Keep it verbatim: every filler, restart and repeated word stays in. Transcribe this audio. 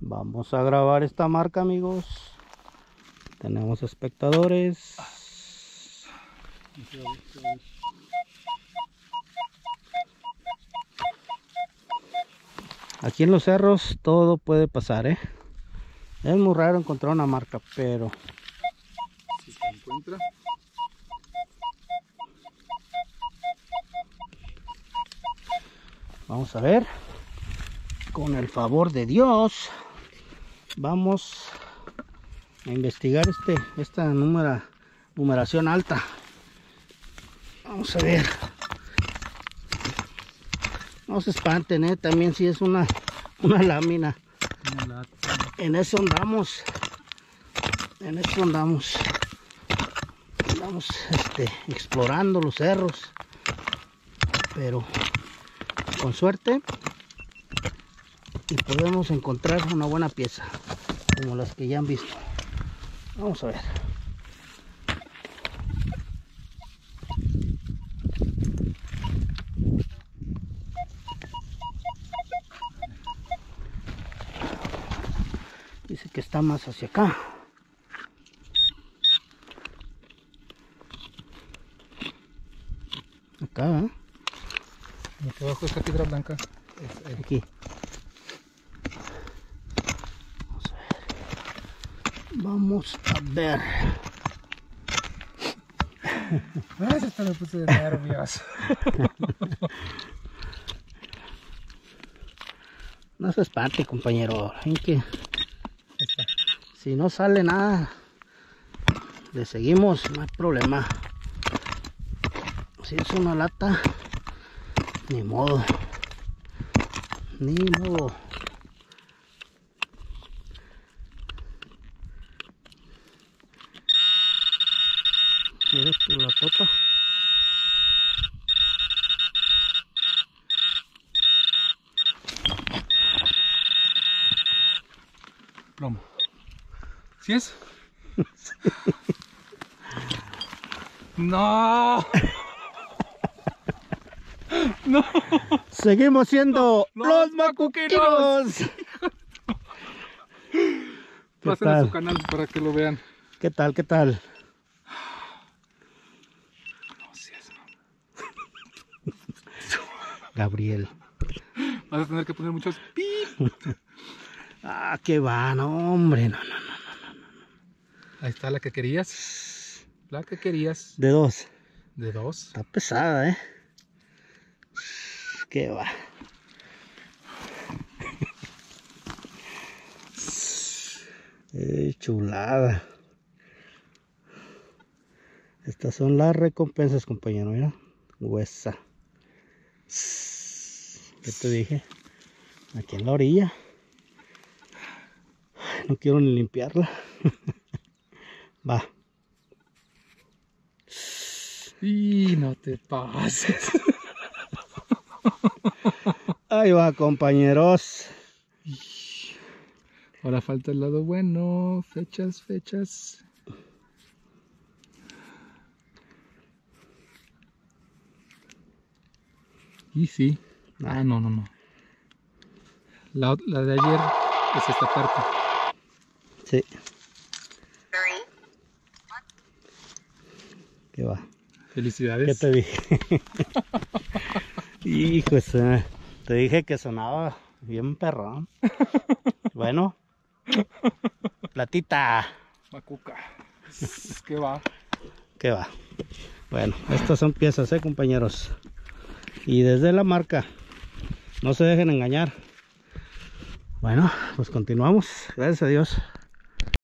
Vamos a grabar esta marca, amigos. Tenemos espectadores. Aquí en los cerros todo puede pasar, ¿eh? Es muy raro encontrar una marca, pero si se encuentra, vamos a ver. Con el favor de Dios, vamos a investigar este esta número, numeración alta. Vamos a ver. No se espanten, ¿eh? También si es una, una lámina. una lata. En eso andamos. En eso andamos. Andamos este, explorando los cerros. Pero con suerte. Y podemos encontrar una buena pieza. Como las que ya han visto. Vamos a ver. Dice que está más hacia acá. Acá, ¿eh? Aquí abajo esta piedra blanca. Es, es, Aquí. Vamos a ver. Vamos a ver. Ay, hasta me puse de nervios. No se espante, compañero. En que si no sale nada, le seguimos, no hay problema. Si es una lata, ni modo. Ni modo. Mira tu latota. Plomo. ¿Sí es? No. No. Seguimos siendo los, los, los macuquinos. Pasen a su canal para que lo vean. ¿Qué tal? ¿Qué tal? No, sí es, Gabriel. vas a tener que poner muchos pip. Ah, qué va, no, hombre, no, no, no, no, no. Ahí está la que querías. La que querías. De dos. De dos. Está pesada, ¿eh? Qué va. Eh, chulada. Estas son las recompensas, compañero, mira. Huesa. ¿Qué te dije? Aquí en la orilla. No quiero ni limpiarla. Va. Y no te pases. Ahí va, compañeros. Ahora falta el lado bueno. Fechas, fechas. Y sí. Ah, no, no, no. La, la de ayer es esta parte. Sí. ¿Qué va? Felicidades. ¿Qué te dije? Hijo, ese, te dije que sonaba bien perrón. Bueno, platita. Macuca. ¿Qué va? ¿Qué va? Bueno, estas son piezas, eh, compañeros. Y desde la marca, no se dejen engañar. Bueno, pues continuamos. Gracias a Dios.